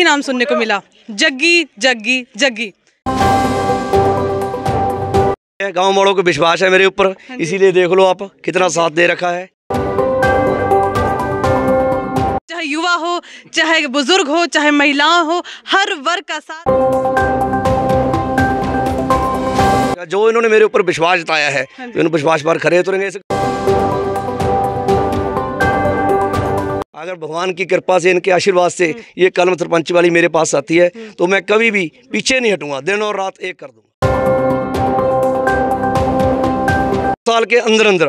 नाम सुनने को मिला, जग्गी जग्गी जग्गी। गांव वालों को विश्वास है मेरे ऊपर, इसीलिए देख लो आप कितना साथ दे रखा है। चाहे युवा हो, चाहे बुजुर्ग हो, चाहे महिलाएं हो, हर वर्ग का साथ। जो इन्होंने मेरे ऊपर विश्वास जताया है, तो इन विश्वास पर खरे उतरेंगे। अगर भगवान की कृपा से, इनके आशीर्वाद से ये कलम सरपंच वाली मेरे पास आती है, तो मैं कभी भी पीछे नहीं हटूंगा, दिन और रात एक कर दूंगा। साल के अंदर अंदर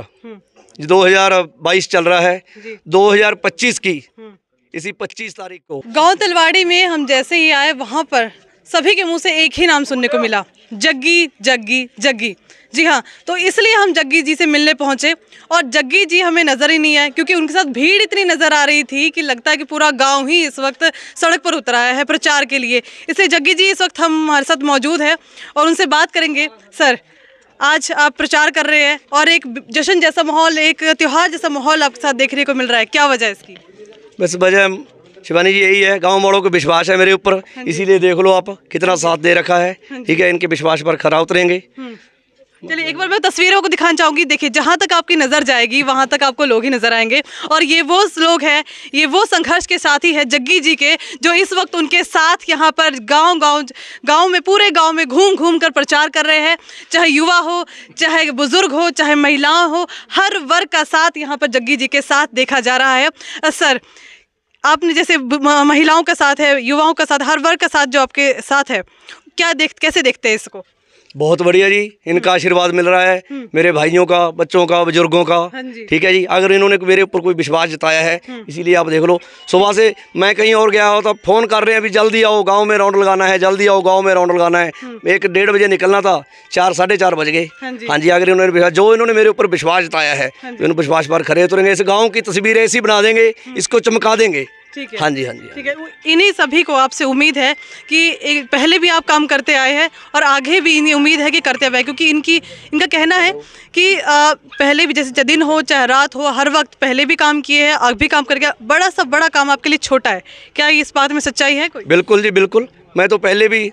2022 चल रहा है, 2025 की इसी 25 तारीख को गांव तलवाड़ी में हम जैसे ही आए, वहां पर सभी के मुंह से एक ही नाम सुनने को मिला, जग्गी जग्गी जग्गी। जी हाँ, तो इसलिए हम जग्गी जी से मिलने पहुंचे और जग्गी जी हमें नज़र ही नहीं आए, क्योंकि उनके साथ भीड़ इतनी नज़र आ रही थी कि लगता है कि पूरा गांव ही इस वक्त सड़क पर उतर आया है प्रचार के लिए। इसलिए जग्गी जी इस वक्त हमारे साथ मौजूद है और उनसे बात करेंगे। सर, आज आप प्रचार कर रहे हैं और एक जश्न जैसा माहौल, एक त्यौहार जैसा माहौल आपके साथ देखने को मिल रहा है, क्या वजह है इसकी? बस वजह शिवानी जी यही है, गांव वालों को विश्वास है मेरे ऊपर, इसीलिए देख लो आप कितना साथ दे रखा है। ठीक है, इनके विश्वास पर खरा उतरेंगे। चलिए एक बार मैं तस्वीरों को दिखाना चाहूँगी। देखिए, जहाँ तक आपकी नज़र जाएगी वहाँ तक आपको लोग ही नज़र आएंगे और ये वो लोग हैं, ये वो संघर्ष के साथी है जग्गी जी के, जो इस वक्त उनके साथ यहाँ पर गांव में, पूरे गांव में घूम घूम कर प्रचार कर रहे हैं। चाहे युवा हो, चाहे बुजुर्ग हो, चाहे महिलाएं हो, हर वर्ग का साथ यहाँ पर जग्गी जी के साथ देखा जा रहा है। सर, आपने जैसे महिलाओं का साथ है, युवाओं का साथ, हर वर्ग का साथ जो आपके साथ है, कैसे देखते हैं इसको? बहुत बढ़िया जी, इनका आशीर्वाद मिल रहा है, मेरे भाइयों का, बच्चों का, बुजुर्गों का। ठीक है जी, अगर इन्होंने मेरे ऊपर कोई विश्वास जताया है, इसीलिए आप देख लो, सुबह से मैं कहीं और गया हो तो फ़ोन कर रहे हैं, अभी जल्दी आओ, गांव में राउंड लगाना है, जल्दी आओ, गांव में राउंड लगाना है। 1-1:30 बजे निकलना था, 4 साढ़े 4 बज गए। हाँ जी, अगर इन्होंने मेरे ऊपर विश्वास जताया है, तो इन विश्वास पर खरे उतरेंगे। इस गाँव की तस्वीर ऐसी बना देंगे, इसको चमका देंगे। ठीक है। हाँ जी, हाँ जी, ठीक है। इन्हीं सभी को आपसे उम्मीद है कि पहले भी आप काम करते आए हैं और आगे भी इन्हीं उम्मीद है कि करते आए, क्योंकि इनका कहना है कि पहले भी जैसे दिन हो चाहे रात हो, हर वक्त पहले भी काम किए हैं, अब भी काम करके बड़ा काम आपके लिए छोटा है। क्या इस बात में सच्चाई है कोई? बिल्कुल जी, बिल्कुल। मैं तो पहले भी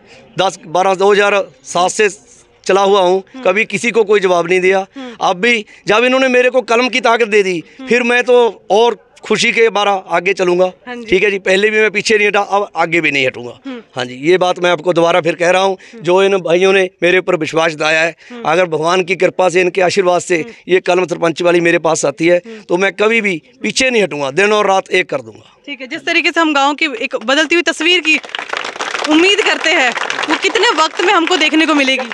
2007 से चला हुआ हूँ, कभी किसी को कोई जवाब नहीं दिया। अब भी जब इन्होंने मेरे को कलम की ताकत दे दी, फिर मैं तो और खुशी के बारा आगे चलूंगा। ठीक है जी, पहले भी मैं पीछे नहीं हटा, अब आगे भी नहीं हटूंगा। हाँ जी, ये बात मैं आपको दोबारा फिर कह रहा हूँ, जो इन भाइयों ने मेरे ऊपर विश्वास जताया है, अगर भगवान की कृपा से, इनके आशीर्वाद से ये कलम सरपंच वाली मेरे पास आती है, तो मैं कभी भी पीछे नहीं हटूंगा, दिन और रात एक कर दूंगा। ठीक है, जिस तरीके से हम गाँव की एक बदलती हुई तस्वीर की उम्मीद करते हैं, वो कितने वक्त में हमको देखने को मिलेगी?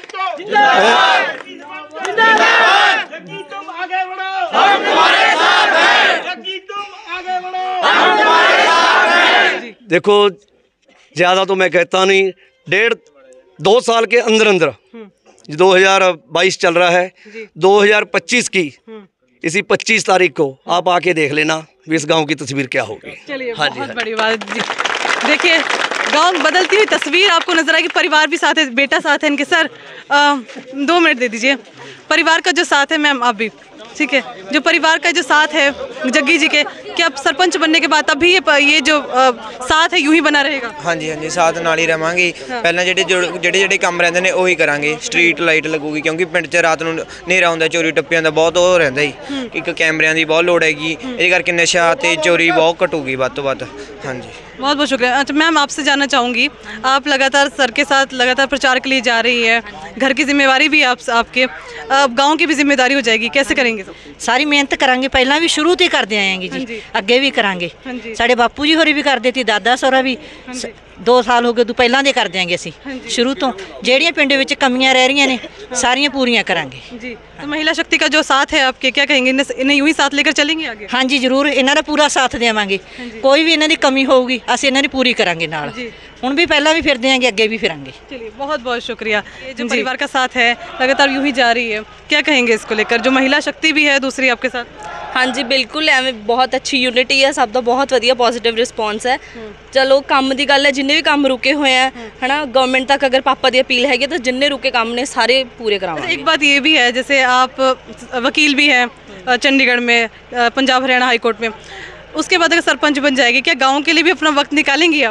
देखो, ज़्यादा तो मैं कहता नहीं, 1.5-2 साल के अंदर अंदर 2022 चल रहा है, 2025 की इसी 25 तारीख को आप आके देख लेना इस गांव की तस्वीर क्या होगी। चलिए, बहुत बड़ी बात जी। देखिए, गांव बदलती हुई तस्वीर आपको नजर आएगी। परिवार भी साथ है, बेटा साथ है इनके। सर, 2 मिनट दे दीजिए। परिवार का जो साथ है, मैम आप भी, ठीक है, जो परिवार का जो साथ है जग्गी जी के, क्या सरपंच बनने के बाद अभी ये जो साथ है यूं ही बना रहेगा? हाँ जी, हाँ जी, साथ नाल ही रहांगे। पहले ਜਿਹੜੇ ਕੰਮ ਰਹਿੰਦੇ ਨੇ ਉਹੀ ਕਰਾਂਗੇ। ਸਟਰੀਟ ਲਾਈਟ ਲੱਗੂਗੀ, ਕਿਉਂਕਿ ਪਿੰਡ 'ਚ ਰਾਤ ਨੂੰ ਹਨੇਰਾ ਹੁੰਦਾ, ਚੋਰੀ ਟੱਪਿਆਂ ਦਾ ਬਹੁਤ ਉਹ ਰਹਿੰਦਾ ਜੀ। ਇੱਕ ਕੈਮਰਿਆਂ ਦੀ ਬਹੁਤ ਲੋੜ ਹੈਗੀ, ਇਹਦੇ ਕਰਕੇ ਨਸ਼ਾ ਤੇ चोरी बहुत घटूगी ਵੱਧ ਤੋਂ ਵੱਧ। हाँ जी, बहुत बहुत शुक्रिया। अच्छा मैम, आपसे जानना चाहूँगी, आप लगातार सर के साथ लगातार प्रचार के लिए जा रही है, घर की जिम्मेवारी भी आपके, गांव की भी जिम्मेदारी हो जाएगी, कैसे करेंगे? सारी मेहनत करांगे, पहला भी शुरू तो करते आए हैं जी, अगे भी करांगे। साढ़े बापू जी होरी भी करते थे, दादा सौरा भी 2 साल हो गए, तू पहला दे कर देंगे असी शुरू तो। ਜਿਹੜੀਆਂ ਪਿੰਡ ਵਿੱਚ ਕਮੀਆਂ ਰਹਿ ਰਹੀਆਂ ਨੇ ਸਾਰੀਆਂ पूरियां करांगे जी। तो महिला शक्ति का जो साथ है आपके, क्या कहेंगे, इन्हें यूं ही साथ लेकर चलेंगे आगे? हाँ जी, जरूर इन्हां दा पूरा साथ देवांगे। कोई भी इन्हां दी कमी होगी असीं इन्हां दी पूरी करांगे नाल। हुण भी पहला भी फिरदे आंगे, अगे भी फिरांगे। चलिए, बहुत बहुत शुक्रिया। ये जो परिवार का साथ है लगातार यूं ही जा रही है, क्या कहेंगे इसको लेकर? जो महिला शक्ति भी है दूसरी आपके साथ। हाँ जी, बिल्कुल, एवं बहुत अच्छी यूनिटी है, सब का बहुत वधिया पॉजिटिव रिस्पॉन्स है। चलो, काम की गल है, जिन्ने भी काम रुके हुए हैं है ना, गवर्नमेंट तक अगर पापा की अपील हैगी तो जिन्ने रुके काम ने सारे पूरे कराएंगे। एक बात ये भी है, जैसे आप वकील भी हैं चंडीगढ़ में, पंजाब हरियाणा हाई कोर्ट में, उसके बाद अगर सरपंच बन जाएगी, क्या गाँव के लिए भी अपना वक्त निकालेंगी आप?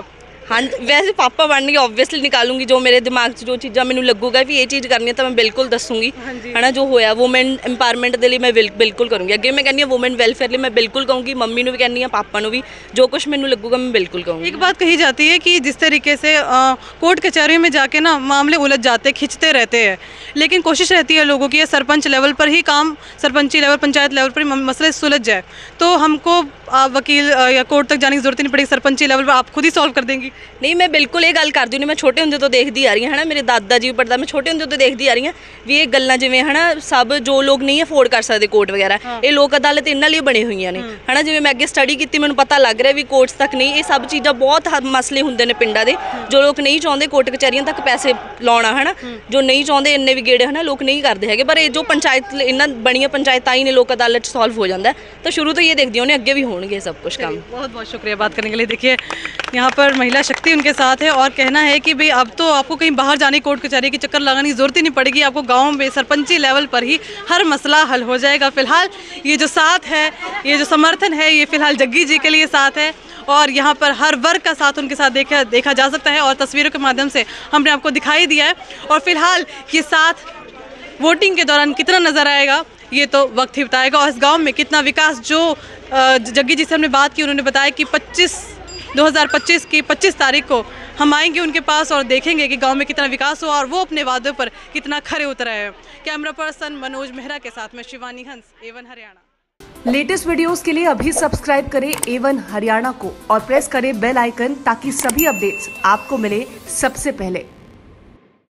हाँ वैसे पापा बनने ऑब्वियसली निकालूंगी, जो मेरे दिमाग 'ਚ जो चीज़ा मैंने लगूगा भी ये चीज़ करनी है तो मैं बिल्कुल दसूँगी है ना। जो होया वूमेन एम्पावरमेंट के लिए मैं बिल्कुल करूँगी। अगे मैं कहनी वूमेन वेलफेयर लिए मैं बिल्कुल कहूँगी, मम्मी को भी कहनी पापा को भी, जो कुछ मैंने लगूगा मैं बिल्कुल कहूँगी। एक बात कही जाती है कि जिस तरीके से कोर्ट कचहरियों में जाके ना मामले उलझ जाते, खिंचते रहते हैं, लेकिन कोशिश रहती है लोगों की सरपंच लेवल पर ही काम, सरपंची लेवल पंचायत लेवल पर ही मसले सुलझ जाए, तो हमको वकील या कोर्ट तक जाने की जरूरत नहीं पड़ेगी, सरपंची लेवल पर आप खुद ही सॉल्व कर देंगी। नहीं मैं बिल्कुल ये गल करती हूँ, मैं छोटे होंदे तो देखती आ रही है ना, मेरे दादा जी पढ़दा मैं छोटे होंदे तो देखती आ रही हूँ भी ये गल्लां जिवें है ना, सब जो लोग नहीं अफोर्ड कर सकते कोर्ट वगैरह ये लोक अदालत इन्हां लिए बनी हुई ने है ना। जिवें मैं अगे स्टडी की मैंने पता लग रहा भी कोर्ट्स तक नहीं, ये सब चीज़ां बहुत मसले होंदे ने पिंडां दे, जो लोग नहीं चाहते कोर्ट कचहरियां तक पैसे लाउणा है ना, जो नहीं चाहते इन्ने भी गेड़े है ना लोग नहीं करते है, पर ये जो पंचायत इन्हां बणियां पंचायतां ही ने लोक अदालत सॉल्व हो जाता है, तो शुरू तो ये देखती हूँ अगे भी होंगे सब कुछ काम। बहुत बहुत शुक्रिया बात करने के लिए। देखिए यहाँ पर महिला शक्ति उनके साथ है और कहना है कि भाई अब तो आपको कहीं बाहर जाने कोर्ट कचहरी के चक्कर लगाने की जरूरत ही नहीं पड़ेगी, आपको गांव में सरपंची लेवल पर ही हर मसला हल हो जाएगा। फिलहाल ये जो साथ है, ये जो समर्थन है, ये फिलहाल जग्गी जी के लिए साथ है और यहाँ पर हर वर्ग का साथ उनके साथ देखा जा सकता है और तस्वीरों के माध्यम से हमने आपको दिखाई दिया है। और फिलहाल ये साथ वोटिंग के दौरान कितना नज़र आएगा ये तो वक्त ही बताएगा, और इस गांव में कितना विकास, जो जग्गी जी से हमने बात की उन्होंने बताया कि 2025 की 25 तारीख को हम आएंगे उनके पास और देखेंगे कि गांव में कितना विकास हुआ और वो अपने वादों पर कितना खरे उतरे हैं। कैमरा पर्सन मनोज मेहरा के साथ में शिवानी हंस, A1 हरियाणा। लेटेस्ट वीडियोस के लिए अभी सब्सक्राइब करें A1 हरियाणा को और प्रेस करें बेल आइकन ताकि सभी अपडेट्स आपको मिले सबसे पहले।